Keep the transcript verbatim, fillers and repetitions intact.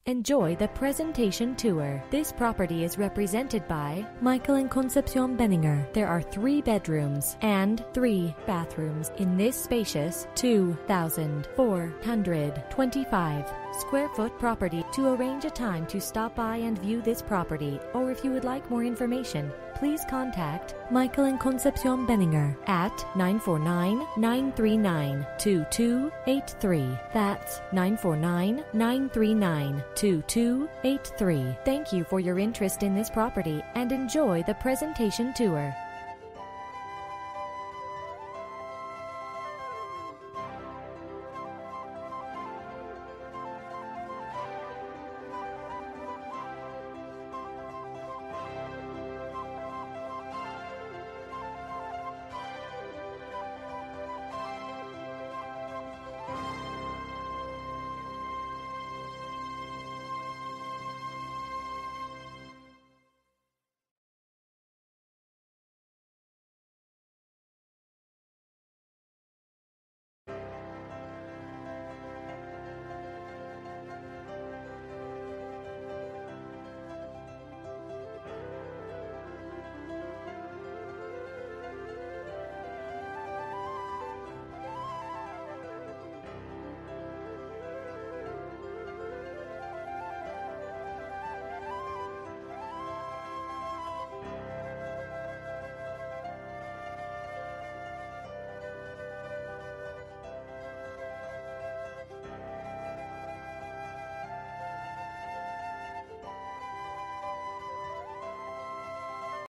Enjoy the presentation tour. This property is represented by Michael Concepcion Benninger. There are three bedrooms and three bathrooms in this spacious two thousand four hundred twenty-five square foot property. To arrange a time to stop by and view this property, or if you would like more information, please contact Michael Concepcion Benninger at nine four nine, nine three nine, two two eight three. That's nine four nine, nine three nine, two two eight three. Thank you for your interest in this property and enjoy the presentation tour.